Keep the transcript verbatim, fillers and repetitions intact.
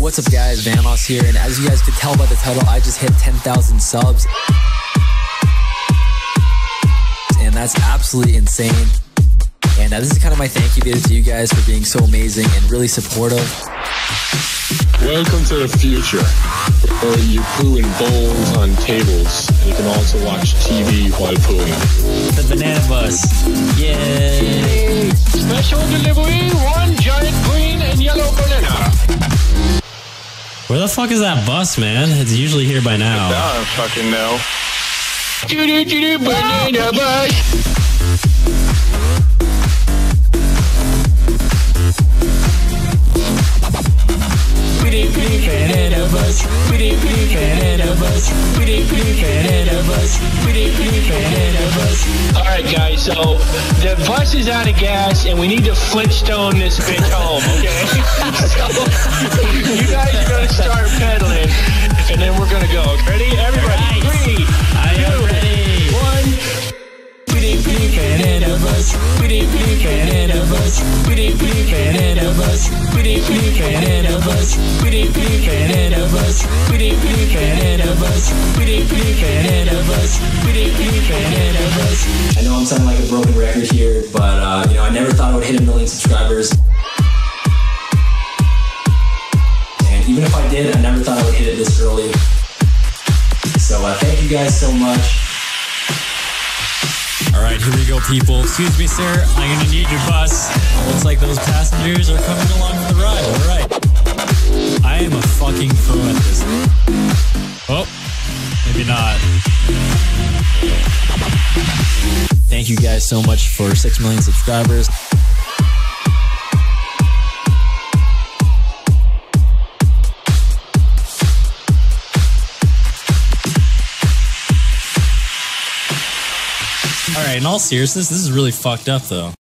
What's up guys, Vanoss here, and as you guys could tell by the title, I just hit ten thousand subs. And that's absolutely insane. And uh, this is kind of my thank you video to you guys for being so amazing and really supportive. Welcome to the future, where you poo in bowls on tables, and you can also watch T V while pooing. The banana bus. Yay! Special delivery, one giant green and yellow banana. Where the fuck is that bus, man? It's usually here by now. I don't fucking know. Doo-doo-doo-doo, banana bus. Banana bus, banana bus, banana bus, banana bus. All right, guys. So the bus is out of gas, and we need to Flintstone this bitch home. Okay. So you guys are gonna start pedaling, and then we're gonna go. Ready? Everybody, Right. three, I am two, ready. one. Banana bus, banana bus, banana bus, banana bus, banana bus, banana bus, banana bus, banana bus. I know I'm sounding like a broken record here, but uh, you know, I never thought I would hit a million subscribers. And even if I did, I never thought I would hit it this early. So uh, thank you guys so much. All right, here we go, people. Excuse me, sir. I'm gonna need your bus. Looks like those passengers are coming along for the ride. All right. I am a fucking pro at this. Oh, maybe not. Thank you guys so much for six million subscribers. All right, in all seriousness, this is really fucked up, though.